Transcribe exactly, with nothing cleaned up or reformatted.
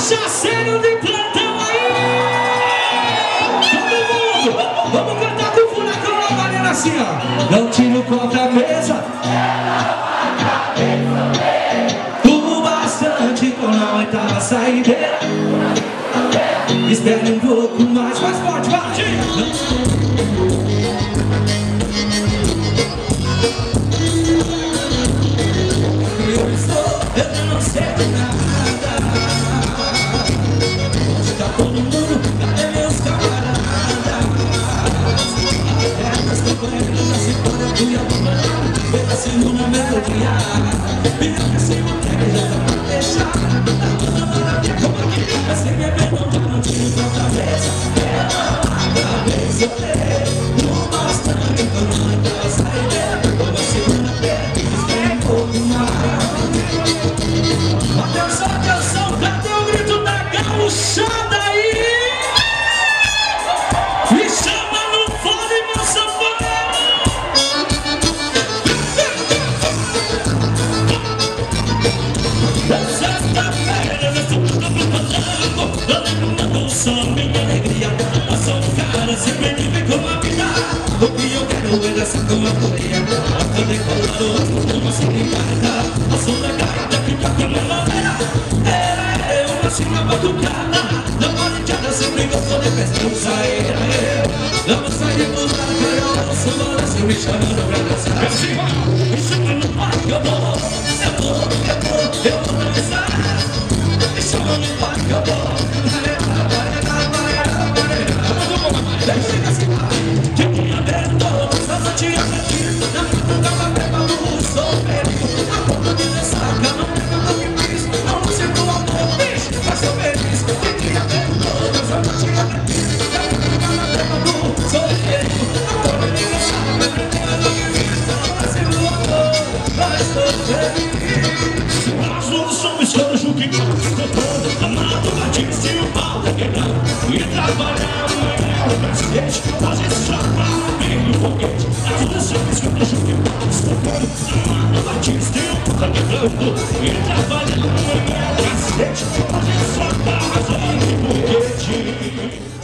cachaceiro de plantão aí! Todo mundo! Vamos cantar com o furacão na galera assim, ó! Não tiro contra a mesa. O bastante com a oitava saideira. Espere um pouco mais, mais forte, bate! Eu estou, eu não sei nada. Onde tá todo mundo? Cadê meus camaradas? Pernas companheiras da cintura, fui abandonado. Pedacinho na melodia. Vira pra cima, quer já tá pra deixar. Mas sem beber não dá, não tiro pra cabeça. Cada vez eu tenho um bastante com muita saideira. Toda semana perto, espera um pouco mais. Atenção, atenção, cadê o grito da gauchada aí? Me chama no fone, meu sanfoneiro. Sexta-feira, eu estou falando, só minha alegria. Eu sou um cara sempre vive com a vida. O que eu quero é dançar com a poeira. A tô decolado, uma sindicato. Eu sou da gaita que toca na madeira. É uma cima batucada. Na marinhada sempre gostou de festa no saíra. Vamos sair por lá, eu sou balanço me chamando pra dançar. Me chama no parque, eu vou, eu vou, eu vou, eu vou dançar. Me chama no parque, eu vou. Chega assim, de minha aberto, só não te aqui. Na minha cama, pega o solteiro. A ponta de dançar, que eu não pego o que fiz. Não sinto amor, bicho, mas sou feliz. De minha aberto, só não te aqui. Na minha cama, pega o solteiro. A ponta de dançar, que eu não pego o que fiz. Não sinto amor, mas sou feliz. As luzes são escuras, o que eu estou todo. Amado, batista e o pau da quebrada. E trabalhar amanhã. Fazer chapa, bem no foguete. As luzes são escuras, o que eu estou todo. Amado, batista e o pau da quebrada. E trabalhar amanhã. Cacete, fazer chapa, bem no foguete.